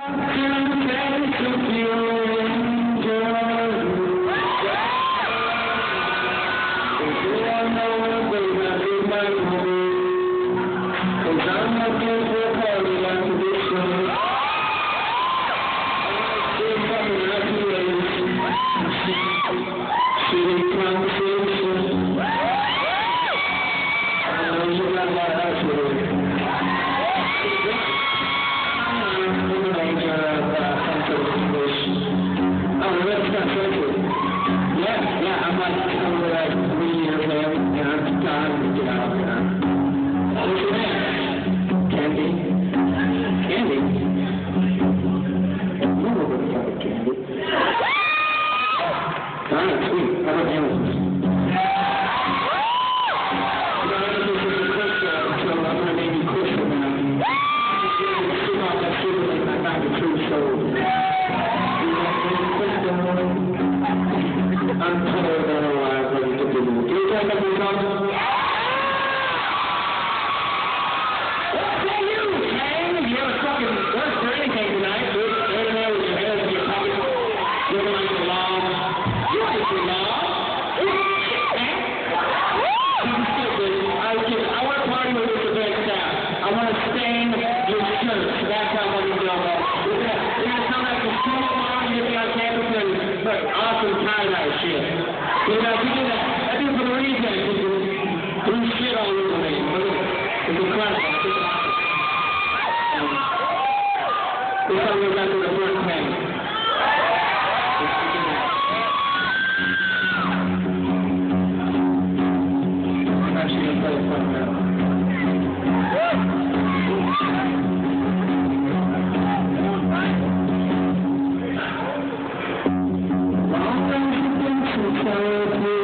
Awesome tie-dye shit. You know, you do that. I do it for the reason. Blue shit all over me. It's incredible. This song goes out to the first man. I'm actually going to play it from now. Long